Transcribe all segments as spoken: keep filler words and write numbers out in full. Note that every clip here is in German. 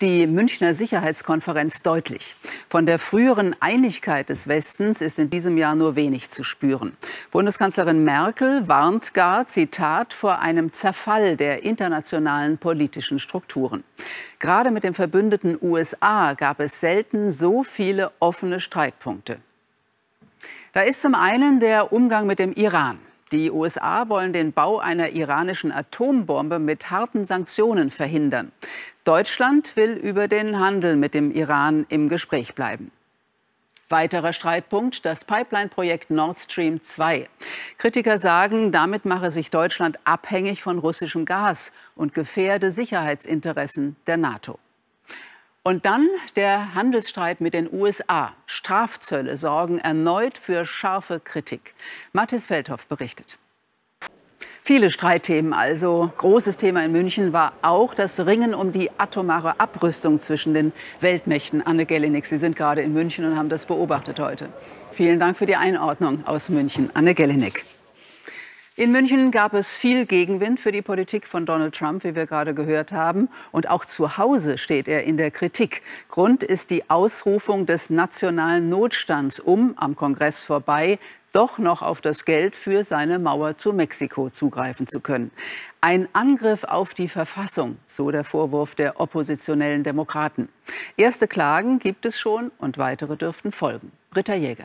die Münchner Sicherheitskonferenz deutlich. Von der früheren Einigkeit des Westens ist in diesem Jahr nur wenig zu spüren. Bundeskanzlerin Merkel warnt gar, Zitat, vor einem Zerfall der internationalen politischen Strukturen. Gerade mit dem Verbündeten U S A gab es selten so viele offene Streitpunkte. Da ist zum einen der Umgang mit dem Iran. Die U S A wollen den Bau einer iranischen Atombombe mit harten Sanktionen verhindern. Deutschland will über den Handel mit dem Iran im Gespräch bleiben. Weiterer Streitpunkt, das Pipeline-Projekt Nord Stream zwei. Kritiker sagen, damit mache sich Deutschland abhängig von russischem Gas und gefährde Sicherheitsinteressen der NATO. Und dann der Handelsstreit mit den U S A. Strafzölle sorgen erneut für scharfe Kritik. Mathis Feldhoff berichtet. Viele Streitthemen also. Großes Thema in München war auch das Ringen um die atomare Abrüstung zwischen den Weltmächten. Anne Gellinig, Sie sind gerade in München und haben das beobachtet heute. Vielen Dank für die Einordnung aus München. Anne Gellinig. In München gab es viel Gegenwind für die Politik von Donald Trump, wie wir gerade gehört haben. Und auch zu Hause steht er in der Kritik. Grund ist die Ausrufung des nationalen Notstands, um am Kongress vorbei doch noch auf das Geld für seine Mauer zu Mexiko zugreifen zu können. Ein Angriff auf die Verfassung, so der Vorwurf der oppositionellen Demokraten. Erste Klagen gibt es schon und weitere dürften folgen. Britta Jäger.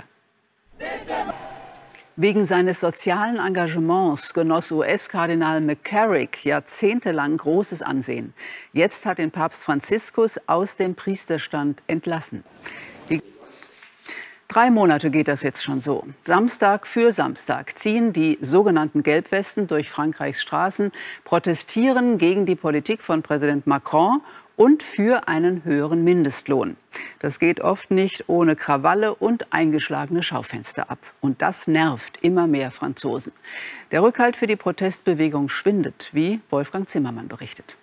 Wegen seines sozialen Engagements genoss U S-Kardinal McCarrick jahrzehntelang großes Ansehen. Jetzt hat ihn Papst Franziskus aus dem Priesterstand entlassen. Die Drei Monate geht das jetzt schon so. Samstag für Samstag ziehen die sogenannten Gelbwesten durch Frankreichs Straßen, protestieren gegen die Politik von Präsident Macron und für einen höheren Mindestlohn. Das geht oft nicht ohne Krawalle und eingeschlagene Schaufenster ab. Und das nervt immer mehr Franzosen. Der Rückhalt für die Protestbewegung schwindet, wie Wolfgang Zimmermann berichtet.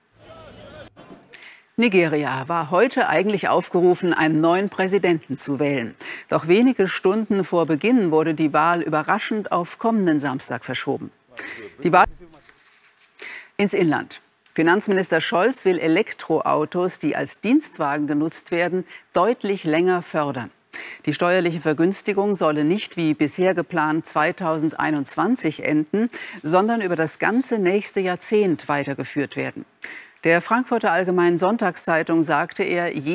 Nigeria war heute eigentlich aufgerufen, einen neuen Präsidenten zu wählen. Doch wenige Stunden vor Beginn wurde die Wahl überraschend auf kommenden Samstag verschoben. Die Wahl ins Inland. Finanzminister Scholz will Elektroautos, die als Dienstwagen genutzt werden, deutlich länger fördern. Die steuerliche Vergünstigung solle nicht wie bisher geplant zweitausendeinundzwanzig enden, sondern über das ganze nächste Jahrzehnt weitergeführt werden. Der Frankfurter Allgemeinen Sonntagszeitung sagte er, je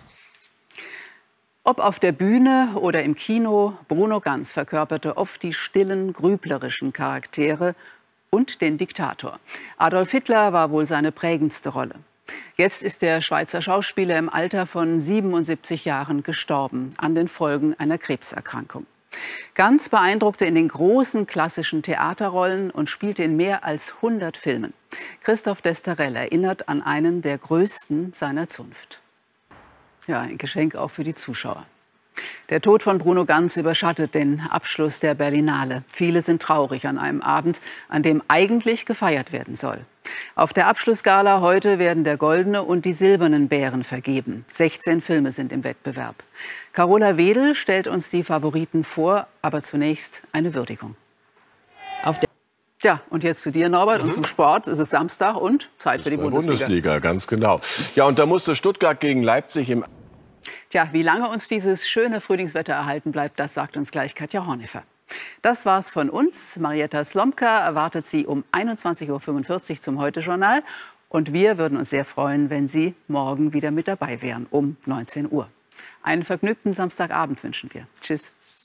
ob auf der Bühne oder im Kino, Bruno Ganz verkörperte oft die stillen, grüblerischen Charaktere und den Diktator. Adolf Hitler war wohl seine prägendste Rolle. Jetzt ist der Schweizer Schauspieler im Alter von siebenundsiebzig Jahren gestorben an den Folgen einer Krebserkrankung. Ganz beeindruckte in den großen klassischen Theaterrollen und spielte in mehr als hundert Filmen. Christoph Destarel erinnert an einen der größten seiner Zunft. Ja, ein Geschenk auch für die Zuschauer. Der Tod von Bruno Ganz überschattet den Abschluss der Berlinale. Viele sind traurig an einem Abend, an dem eigentlich gefeiert werden soll. Auf der Abschlussgala heute werden der goldene und die silbernen Bären vergeben. sechzehn Filme sind im Wettbewerb. Carola Wedel stellt uns die Favoriten vor, aber zunächst eine Würdigung. Auf der Ja, und jetzt zu dir, Norbert, mhm. und zum Sport. Es ist Samstag und Zeit für die Bundesliga. Bundesliga, ganz genau. Ja, und da musste Stuttgart gegen Leipzig im Tja, wie lange uns dieses schöne Frühlingswetter erhalten bleibt, das sagt uns gleich Katja Horneffer. Das war's von uns. Marietta Slomka erwartet Sie um einundzwanzig Uhr fünfundvierzig zum Heute-Journal. Und wir würden uns sehr freuen, wenn Sie morgen wieder mit dabei wären um neunzehn Uhr. Einen vergnügten Samstagabend wünschen wir. Tschüss.